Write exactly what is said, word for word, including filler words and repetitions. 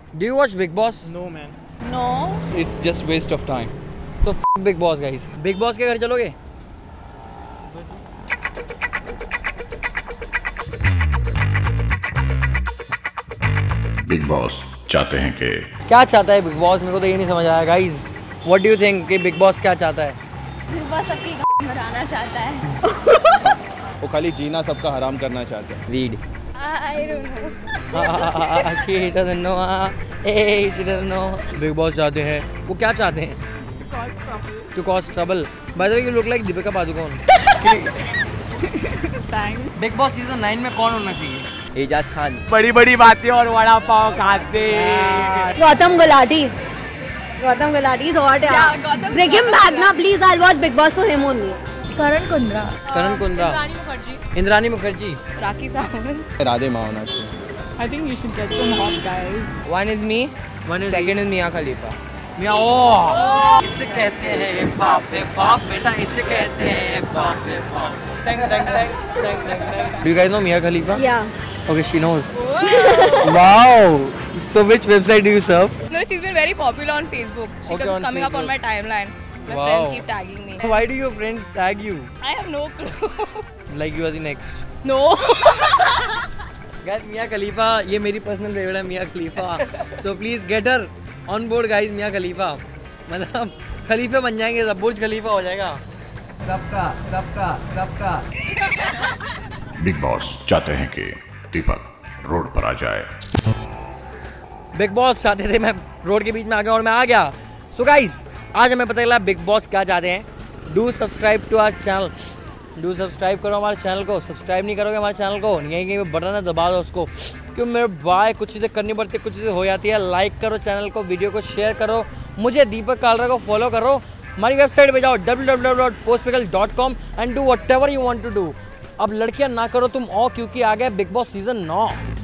Do you watch Big Boss? No man. No. It's just waste of time. So f Big Boss guys. Big Boss के घर चलोगे? Big boss चाहते हैं कि क्या चाहता है बिग बॉस? मेरे को तो ये नहीं समझ आया guys. What do you think कि बिग बॉस क्या चाहता है? बिग बॉस सबकी मराना चाहता है। वो खाली जीना सबका हराम करना चाहते हैं। Read. I don't know. She doesn't know. Hey, she doesn't know. Big Boss चाहते हैं। वो क्या चाहते हैं? To cause trouble. To cause trouble. By the way, you look like Deepika Padukone. Thanks. Big Boss season nine में कौन होना चाहिए? एजाज खान। बड़ी बड़ी बातें और वड़ा पाव खाते। Gautam Gulati. Gautam Gulati is hot. Yeah, Gautam Bring him back now, please. I'll watch Big Boss for him only. Karan Kundra. Karan Kundra. Rani Mukherjee. Indrani Mukherjee. Raki Sawant. Radhe माँ होना चाहिए। I think you should get some hot guys. One is me. One is second is Mia Khalifa. Mia oh. इसे कहते हैं बाप रे बाप बेटा, इसे कहते हैं बाप रे बाप। Dang dang dang dang dang. Do you guys know Mia Khalifa? Yeah. Okay, she knows. Wow. So which website do you serve? No, she's been very popular on Facebook. She Okay, kept on coming up on Facebook. my timeline. My Wow. friends keep tagging me. Why do your friends tag you? I have no clue. Like you are the next. No. Guys, Mia Khalifa, ये मेरी personal favourite है Mia Khalifa. So please get her on board guys, Mia Khalifa. मतलब खलीफे बन जाएंगे, सब बुर्ज खलीफा हो जाएगा। सबका सबका सबका। बिग बॉस चाहते हैं कि दीपक रोड पर आ जाए। बिग बॉस चाहते थे मैं रोड के बीच में आ गया और मैं आ गया। सो गाइस, आज हमें पता चला बिग बॉस क्या चाहते हैं। Do subscribe to our channel. Do subscribe करो हमारे चैनल को। सब्सक्राइब नहीं करोगे हमारे चैनल को, यहीं कहीं पे बटन है, दबा दो उसको। क्यों मेरे भाई, कुछ चीज़ें करनी पड़ती है, कुछ चीज़ें हो जाती है। लाइक करो चैनल को, वीडियो को शेयर करो, मुझे दीपक कालरा को फॉलो करो। हमारी वेबसाइट पे जाओ W W W dot post pickle dot com and do whatever you want to do. अब लड़कियां ना करो तुम और, क्योंकि आ गया बिग बॉस सीजन नौ।